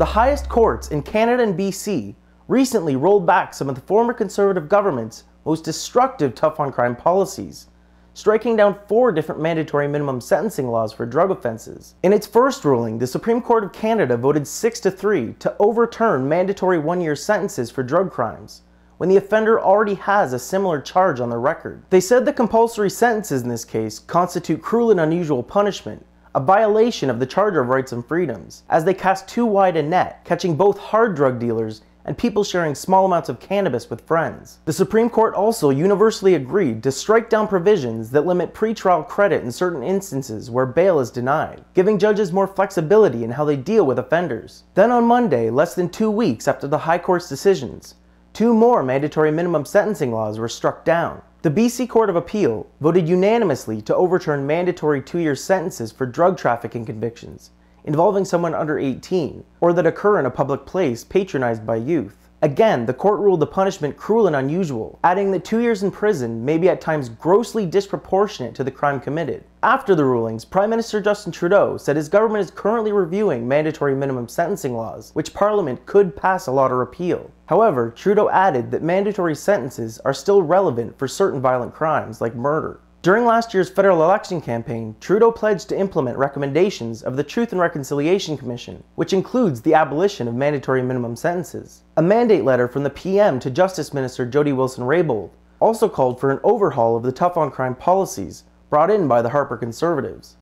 The highest courts in Canada and BC recently rolled back some of the former Conservative government's most destructive tough-on-crime policies, striking down 4 different mandatory minimum sentencing laws for drug offenses. In its first ruling, the Supreme Court of Canada voted 6-3 to overturn mandatory 1-year sentences for drug crimes, when the offender already has a similar charge on their record. They said the compulsory sentences in this case constitute cruel and unusual punishment, a violation of the Charter of Rights and Freedoms, as they cast too wide a net, catching both hard drug dealers and people sharing small amounts of cannabis with friends. The Supreme Court also universally agreed to strike down provisions that limit pretrial credit in certain instances where bail is denied, giving judges more flexibility in how they deal with offenders. Then on Monday, less than 2 weeks after the High Court's decisions, 2 more mandatory minimum sentencing laws were struck down. The BC Court of Appeal voted unanimously to overturn mandatory 2-year sentences for drug trafficking convictions involving someone under 18, or that occur in a public place patronized by youth. Again, the court ruled the punishment cruel and unusual, adding that 2 years in prison may be at times grossly disproportionate to the crime committed. After the rulings, Prime Minister Justin Trudeau said his government is currently reviewing mandatory minimum sentencing laws, which Parliament could pass a law to repeal. However, Trudeau added that mandatory sentences are still relevant for certain violent crimes like murder. During last year's federal election campaign, Trudeau pledged to implement recommendations of the Truth and Reconciliation Commission, which includes the abolition of mandatory minimum sentences. A mandate letter from the PM to Justice Minister Jody Wilson-Raybould also called for an overhaul of the tough-on-crime policies brought in by the Harper Conservatives.